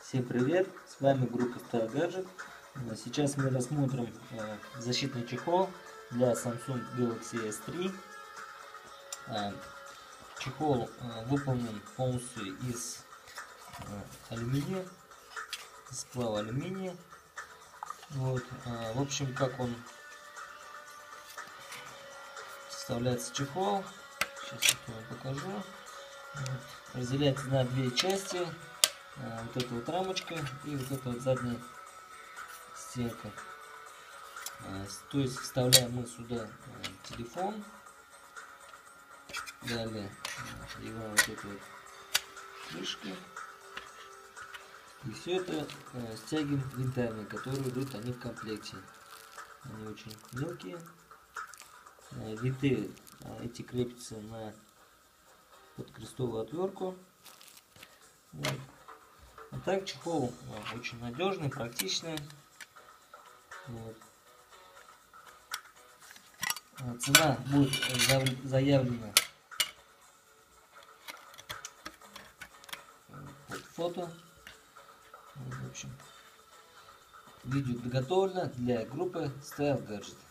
Всем привет! С вами группа Style Gadget. Сейчас мы рассмотрим защитный чехол для Samsung Galaxy S3. Чехол выполнен полностью из алюминия, из сплава алюминия. Вот. В общем, как он составляется чехол, сейчас я вам покажу. Разделяется на две части. Вот эта вот рамочка и вот эта вот задняя стенка. То есть вставляем мы сюда телефон, далее его вот эту вот крышку, и все это стягиваем винтами, которые идут они в комплекте. Они очень мелкие. Винты эти крепятся на подкрестовую отвертку. Вот. А так чехол очень надежный, практичный. Вот. Цена будет заявлена под фото. В общем, видео подготовлено для группы Style Gadget.